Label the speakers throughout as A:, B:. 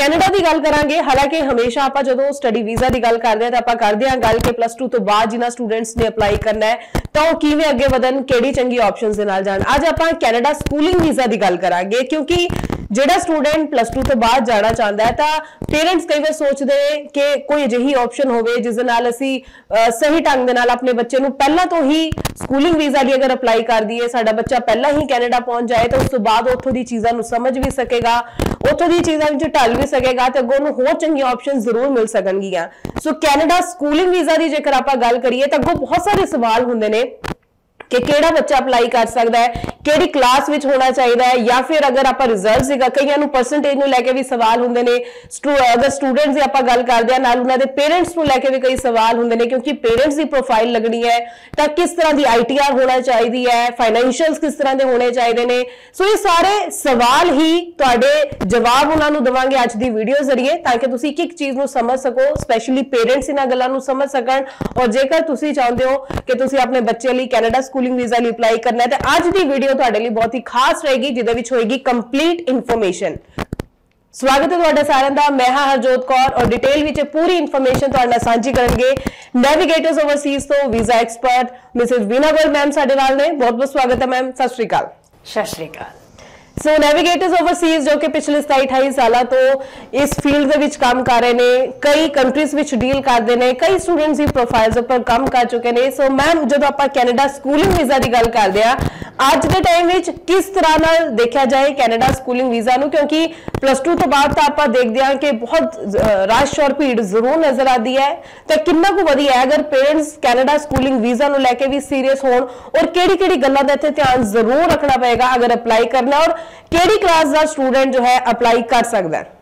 A: Canada की गल करांगे। हालांकि हमेशा आप जो स्टडी वीज़ा की गल करते हैं तो आप करते हैं गल कि +2 तो बाद जिन्होंने स्टूडेंट्स ने अपलाई करना है तो वो किवें अगे वधन, किहड़ी चंगी ऑप्शंस दे नाल जाण। अज आप कैनेडा स्कूलिंग वीज़ा की गल करांगे क्योंकि जिहड़ा स्टूडेंट +2 तो बाद जाना चाहता है तो पेरेंट्स कई बार सोचते हैं कि कोई अजिही ऑप्शन होवे जिस नाल असी सही ढंग दे नाल अपने बच्चे नूं पहला तो ही स्कूलिंग वीज़ा लिए अगर अपलाई कर दीए, साडा बच्चा पहला ही कैनेडा पहुंच जाए तो उस तो बाद उत्थों दी चीज़ां नूं समझ भी सकेगा, उत्थों दी चीज़ां विच ढल भी सकेगा ते अगों नूं होर चंगी ऑप्शन जरूर मिल सकणगियां। सो कैनेडा स्कूलिंग वीज़ा की जेकर आपां गल करिए तो अगों बहुत सारे सवाल हुंदे ने कि केड़ा बच्चा अपलाई कर सकता है, केड़ी क्लास विच होना चाहिए है, या फिर अगर आप रिजल्ट सीगा कईयां नूं परसेंटेज नूं लैके भी सवाल हुंदे ने। अगर स्टूडेंट्स दी आपां गल करदे हां नाल उन्हां दे पेरेंट्स नूं लैके भी कई सवाल हुंदे ने क्योंकि पेरेंट्स दी प्रोफाइल लगनी है तां किस तरह दी ITR होना चाहिए है, फाइनैंशियल्स किस तरह दे होने चाहिए ने। सो ये सारे सवाल ही तुहाडे जवाब उन्हां नूं देवांगे अज दी वीडियो जरिए ताकि तुसीं एक एक चीज़ नूं समझ सको, स्पैशली पेरेंट्स इन्हां गल्लां नूं समझ सकण। और जेकर तुसीं चाहुंदे हो कि तुसीं अपने बच्चे लई कैनेडा स्कूलिंग वीज़ा लिए अप्लाई करना है तो आज की वीडियो तुहाडे लई बहुत ही खास रहेगी जिहदे विच होएगी कंप्लीट इन्फॉर्मेशन। स्वागत है तुहाडा सारिआं दा। मैं हां हरजोत कौर और डिटेल विच पूरी इन्फॉर्मेशन तुहाडे नाल सांझी करनगे नेविगेटर्स ओवरसीज तो visa expert Mrs Veena Goyal ma'am साडे नाल ने। बहुत बहुत स्वागत है मैम, सत श्री अकाल।
B: सत श्री अकाल।
A: सो नेविगेटर्स ओवरसीज जो कि पिछले 27-28 साल तो इस फील्ड के काम कर रहे हैं, कई कंट्रीज विच डील करते हैं, कई स्टूडेंट्स की प्रोफाइल्स पर काम कर चुके हैं। सो मैम जो आप कैनेडा स्कूलिंग वीज़ा की गल करते हैं अज के टाइम में किस तरह नाल देखा जाए कैनेडा स्कूलिंग वीज़ा नूं, क्योंकि +2 तो बाद तो आप देखते हैं कि बहुत रश और भीड़ जरूर नजर आती है, तो कितना को वधिया है अगर पेरेंट्स कैनेडा स्कूलिंग वीज़ा नूं लैके भी सीरीयस होण और किहड़ी-किहड़ी गल्लां दा इत्थे ध्यान जरूर रखना पएगा अगर अप्लाई करना और केड़ी क्लास का स्टूडेंट जो है अप्लाई कर सकता है।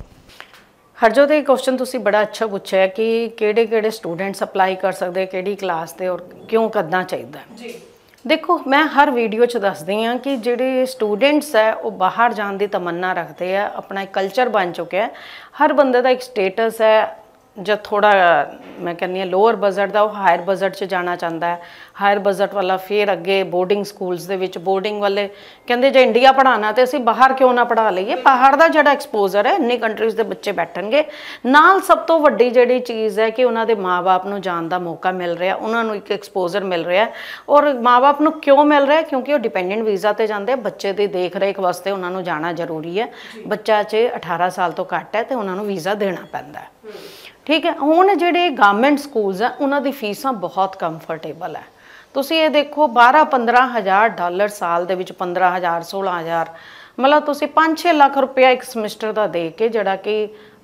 B: हरजोत ये क्वेश्चन तुसी बड़ा अच्छा पूछा है कि केड़े-केड़े स्टूडेंट्स अप्लाई कर सकते हैं, केड़ी क्लास दे और क्यों करना चाहिए। देखो मैं हर वीडियो च दसदी हाँ कि जिहड़े स्टूडेंट्स है वो बाहर जाने की तमन्ना रखते हैं, अपना एक कल्चर बन चुके हैं। हर बंदे का एक स्टेटस है जो थोड़ा मैं कहनी हाँ लोअर बजट का वो हायर बजट च जाना चाहता है, हायर बजट वाला फिर अगे बोर्डिंग स्कूल्स दे विच बोर्डिंग वाले कहते जो इंडिया पढ़ाना तो असीं बाहर क्यों ना पढ़ा लीए। बाहर का जिहड़ा एक्सपोजर है इन्नी कंट्रीज़ के बच्चे बैठणगे नाल। सब तो वड्डी जिहड़ी चीज़ है कि उन्होंने माँ बाप नूं जाण दा मौका मिल रहा, उन्होंने एक एक्सपोजर मिल रहा है। और माँ बाप नूं क्यों मिल रहा है क्योंकि वो डिपेंडेंट वीज़ा ते जांदे, बच्चे की देख रेख वास्ते उन्होंने जाना जरूरी है। बच्चा च 18 साल तो घट है तो उन्होंने वीज़ा देना पैंदा है, ठीक है। हुण जिहड़े गवर्नमेंट स्कूल्स हैं उन्हां दी फीसां बहुत कंफर्टेबल है। तुसीं ये देखो 12-15 हज़ार डॉलर साल दे विच 15,000 16,000 मतलब तुसीं 5-6 लाख रुपया एक समैसटर का दे के जिहड़ा कि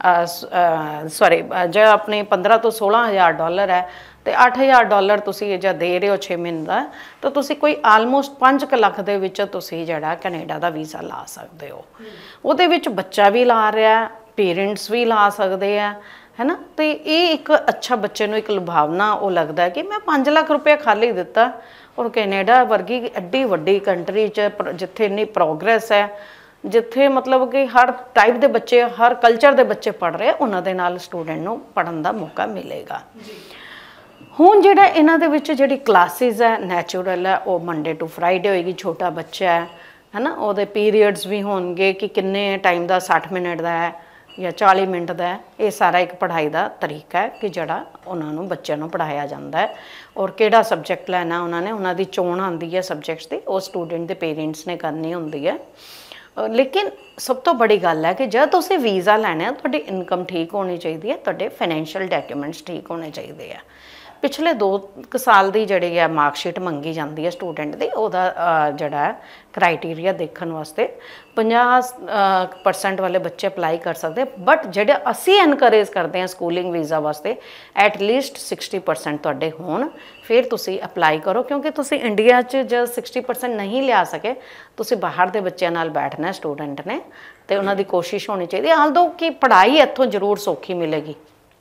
B: सॉरी जो अपने 15 तो 16,000 डॉलर है तो 8,000 डॉलर तुसीं जे दे रहे हो 6 महीने का तो तुसीं कोई आलमोस्ट 5 लाख दे विच तुसीं जिहड़ा कनेडा का वीज़ा ला सकते हो। उहदे विच बच्चा भी ला रहा है, पेरेंट्स भी ला सकते हैं, है ना। तो ये एक अच्छा बच्चे को एक लुभावना वो लगता है कि मैं 5 लाख रुपया खाली दिता और कैनेडा वर्गी एड्डी वड्डी कंट्री च जिथे इन्नी प्रोग्रेस है, जिथे मतलब कि हर टाइप के बच्चे हर कल्चर के बच्चे पढ़ रहे उन्होंने नाल स्टूडेंट को पढ़न का मौका मिलेगा। हुण जिहड़ा इन्हां दे विच जिहड़ी क्लासिस है नैचुरल है वो मंडे टू फ्राइडे होएगी। छोटा बच्चा है ना, वो पीरीयड्स भी होणगे कि किन्ने टाइम का 60 मिनट का है या 40 मिनट का है। ये सारा एक पढ़ाई का तरीका है कि जड़ा उन्होंने बच्चों को पढ़ाया जाता है और किहड़ा सबजैक्ट लैना उन्होंने उन्होंने चोण आती है सबजैक्ट्स की, वो स्टूडेंट के पेरेंट्स ने करनी होंदी है। लेकिन सब तो बड़ी गल है कि जब तुसीं वीज़ा लैना तुहाडी इनकम ठीक होनी चाहिए है, तुहाडे फाइनैंशियल डॉक्यूमेंट्स ठीक होने चाहिए है। पिछले 2 साल की जिहड़ी है मार्कशीट मंगी जाती है स्टूडेंट की, उहदा जिहड़ा क्राइटेरिया देखने वास्ते 50% वाले बच्चे अप्लाई कर सकते। बट जिहड़े असी एनकरेज करते हैं स्कूलिंग वीज़ा वास्ते एटलीस्ट 60% तुहाडे होण फिर तुसी अप्लाई करो, क्योंकि तुसी इंडिया च जब 60% नहीं लिया सके तुसी बाहर के बच्चों नाल बैठना स्टूडेंट ने, तो उन्हों की कोशिश होनी चाहिए। आल दो कि पढ़ाई इत्थों जरूर सौखी मिलेगी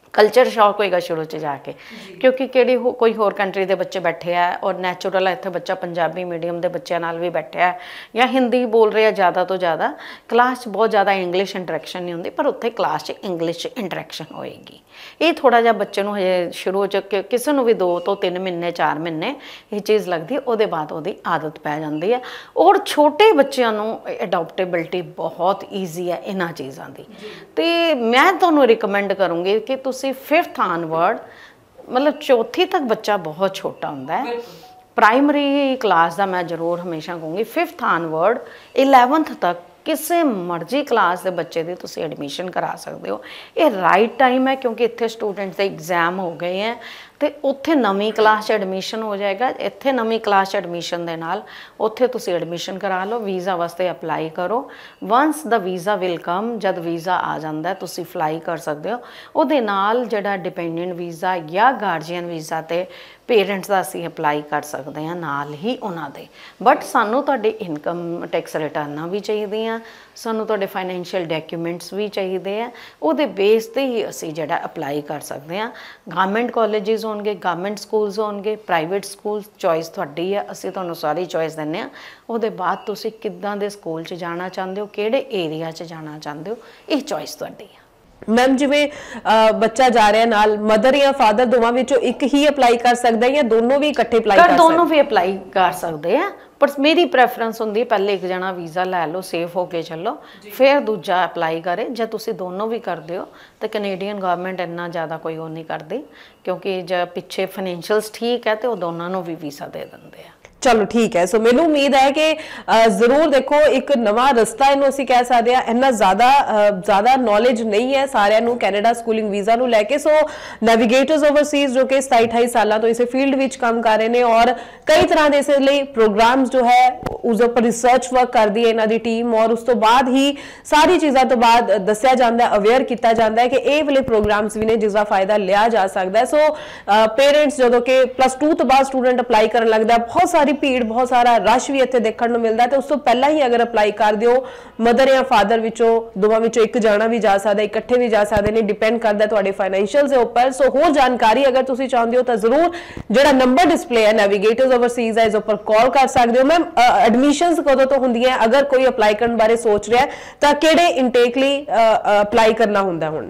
B: कल्चर शॉक होएगा शुरू च जाके, क्योंकि किहड़ी कोई होर कंट्री के बच्चे बैठे है और नैचुरल इत्थे बच्चा पंजाबी मीडियम के बच्चों नाल भी बैठे है या हिंदी बोल रहे ज़्यादा तो ज़्यादा, क्लास च बहुत ज़्यादा इंग्लिश इंटरैक्शन नहीं होंदी, पर उत्थे क्लास च इंग्लिश इंटरैक्शन होएगी। ये थोड़ा जिहा बच्चे नूं हजे शुरू च किसी नूं भी 2 तो 3 महीने 4 महीने ये चीज़ लगती है, उहदे बाद उहदी आदत पै जाती है। और छोटे बच्चों नूं अडॉप्टेबिलिटी बहुत ईजी है इन्हां चीज़ां दी, ते मैं तुहानूं रिकमेंड करूँगी कि तुसीं 5th ऑनवर्ड, मतलब 4थी तक बच्चा बहुत छोटा होंदा है, प्राइमरी क्लास का मैं जरूर हमेशा कहूँगी 5th ऑनवर्ड 11th तक किसी मर्जी क्लास के बच्चे की तुसीं एडमिशन करा सकते हो। ये राइट टाइम है, क्योंकि इत्थे स्टूडेंट्स के एग्जाम हो गए हैं, तो उत्थे नवीं क्लास एडमिशन हो जाएगा। इत्थे नवीं क्लास एडमिशन दे नाल उत्थे तुसीं एडमिशन करा लो, वीज़ा वास्ते अप्लाई करो। Once the visa will come, जब वीज़ा आ जाता है तुसीं फ्लाई कर सकते हो। उहदे नाल जिहड़ा डिपेंडेंट वीज़ा या गार्जियन वीज़ा ते पेरेंट्स का असीं अप्लाई कर सकते हैं नाल ही उन्हां दे। बट सानू तुहाडे इनकम टैक्स रिटर्नां भी चाहिए, सानू तुहाडे फाइनैंशियल डॉक्यूमेंट्स भी चाहिए है, उहदे बेस ते ही असीं जिहड़ा अप्लाई कर सकते हैं। गवर्नमेंट कॉलेजिस होणगे, गवर्नमेंट स्कूल्स होणगे, प्राइवेट स्कूल, चॉइस तुहाडी है, असीं तुहानूं सारी चॉइस दिंदे हां। उहदे बाद तुसीं किद्दां दे स्कूल च जाना चाहते हो, किहड़े एरिया च जाना चाहते हो, ये चॉइस तुहाडी है।
A: मैम जिवें बच्चा जा रहा है नाल मदर या फादर दोवां विचों एक ही अप्लाई कर सकदा है या दोनों भी इकट्ठे अप्लाई कर सकदे?
B: दोनों भी अप्लाई कर सकते हैं, पर मेरी प्रैफरेंस होंदी है पहले एक जना वीज़ा लै लो, सेफ होके चलो, फिर दूजा अप्लाई करे। जे तुसीं दोनों भी करते हो तो कैनेडियन गवर्नमेंट इन्ना ज़्यादा कोई वो नहीं करती, क्योंकि जब पिछे फाइनैंशियल्स ठीक है तो वो दोनों भी वीज़ा दे देंगे हैं।
A: चलो ठीक है, सो मैनू उम्मीद है कि जरूर देखो एक नवा रस्ता इनू असीं कह सकते हैं, इन्ना ज़्यादा नॉलेज नहीं है सारिਆਂ ਨੂੰ कैनेडा स्कूलिंग वीज़ा ਨੂੰ ਲੈ ਕੇ। सो नैविगेटर्स ओवरसीज जो कि 27-28 साल तो इस फील्ड में काम कर रहे हैं और कई तरह के इस प्रोग्राम्स जो है उस पर रिसर्च वर्क करती है इन्हों की टीम, और उस तो बाद ही सारी चीज़ों तो बाद दसिया जाता है, अवेयर किया जाता है कि ये वाले प्रोग्राम्स भी ने जिसका फायदा लिया जा सकता है। सो पेरेंट्स जो कि +2 तो बाद स्टूडेंट अप्लाई करन लगता है, बहुत सारी भीड़, बहुत सारा रश भी इत्थे देखने को मिलता है, तो उस तो पहला ही अगर अप्लाई कर दिओ, मदर या फादर विचों दोवां विचों एक जाना भी जा सकता है, इकट्ठे भी जा सकते हैं, डिपेंड करता है तुहाडे फाइनैंशियल के उपर। सो होर जानकारी अगर तुसीं चाहते हो तो जरूर जिहड़ा नंबर डिस्पले है नैविगेटर्स ओवरसीज है, इस उपर कॉल कर सकते हो। मैम एडमिशनस कदों तो हुंदी है, अगर कोई अप्लाई करने बारे सोच रहा है तो किहड़े इनटेक लई अप्लाई करना हुंदा? हुण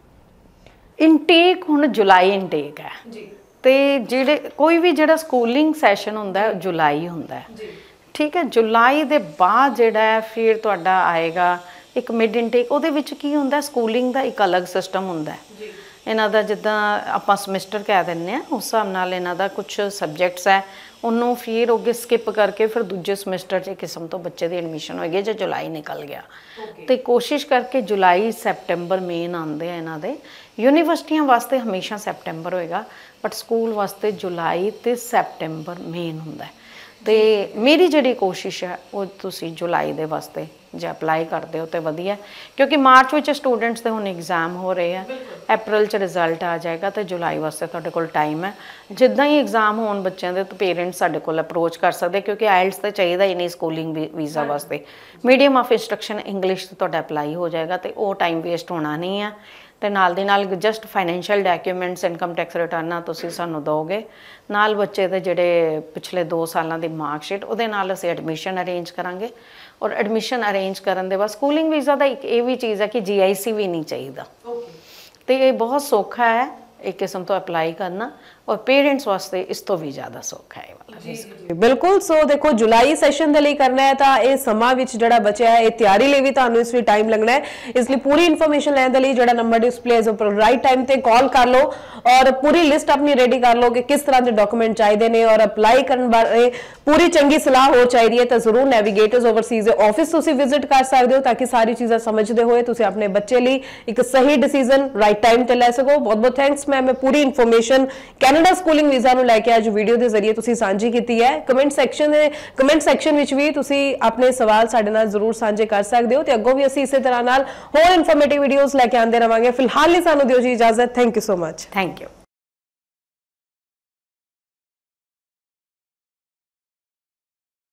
B: इनटेक हुण जुलाई इनटेक है जी, ते जिहड़े कोई भी जिहड़ा स्कूलिंग सैशन हुंदा है जुलाई हुंदा है, ठीक है। जुलाई दे बाद जिहड़ा है फिर तुहाडा आएगा एक मिड इनटेक, उहदे विच की हुंदा स्कूलिंग दा एक अलग सिस्टम हुंदा है इन्हां दा, जिद्दां आपां समिस्टर कह दिंदे आ उस हिसाब नाल इन्हां दा कुछ सब्जैक्ट्स है, उन्होंने फिर अगे स्किप करके फिर दूजे समैसटर च किस्म तो बच्चे की एडमिशन होएगी जो जुलाई निकल गया। तो कोशिश करके जुलाई सैप्टेंबर मेन आते हैं इन्हों के, यूनीवर्सिटियां वास्ते हमेशा सैप्टेंबर होएगा, बट स्कूल वास्ते जुलाई तो सैप्टेंबर मेन होंदा। तो मेरी जी कोशिश है वो तुसी जुलाई दे वास्ते जे अप्लाई करते हो तो वधिया, क्योंकि मार्च में स्टूडेंट्स के हुण एग्जाम हो रहे हैं, अप्रैल च रिजल्ट आ जाएगा, तो जुलाई वास्ते तुहाडे कोल टाइम है। जिद्दां ही एग्जाम होण बच्चों के तो पेरेंट्स साडे कोल अप्रोच कर सकते, क्योंकि आइल्स तो चाहिए ही नहीं स्कूलिंग वीज़ा वास्ते, मीडियम ऑफ इंस्ट्रक्शन इंग्लिश तो तुहाडा अप्लाई हो जाएगा, तो वो टाइम वेस्ट होना नहीं है। तो नाल दी नाल just financial documents income tax return तुसीं सानूं दोगे, नाल बच्चे दे जिहड़े पिछले 2 सालों की मार्कशीट, उहदे नाल असीं एडमिशन अरेंज करांगे। और एडमिशन अरेंज करन दे बाद स्कूलिंग वीज़ा का एक ये भी चीज़ है कि GIC भी नहीं चाहिए, तो ये बहुत सौखा है एक किस्म तो अप्लाई करना, और पेरेंट्स वास्ते इस तो भी ज़्यादा सौखा है वाला।
A: बिल्कुल। सो देखो जुलाई सैशन के लिए करना है तो ये समा जिहड़ा बचा है, ये तैयारी लिए भी तुहानूं इस टाइम लगना है, इसलिए पूरी इन्फॉर्मेशन लैण दे लई जिहड़ा नंबर डिस्प्ले इस उपर राइट टाइम ते कॉल कर लो और पूरी लिस्ट अपनी रेडी कर लो कि किस तरह के डॉक्यूमेंट चाहिए ने, और अप्लाई करने बारे पूरी चंगी सलाह हो चाहिए तो जरूर नैविगेटर्स ओवरसीज ऑफिस तुसीं विजिट कर सकते हो, ताकि सारी चीज़ां समझते हुए तुसीं अपने बच्चे लिए एक सही डिसीजन राइट टाइम ते लै सको। बहुत बहुत थैंक्स मैम, पूरी इन्फॉर्मेशन कैनेडा स्कूलिंग वीज़ा नूं लैके अज वीडियो के जरिए तुसीं सांझी कीती है। कमेंट सैक्शन विच भी तुसीं अपने सवाल साडे नाल जरूर सांझे कर सकते हो, ते अग्गों भी असीं इसे तरह नाल होर इन्फॉर्मेटिव वीडियोज़ लैके आंदे रहांगे। फिलहाल ही सानूं दिओ जी इजाजत। Thank you so much.
B: Thank you.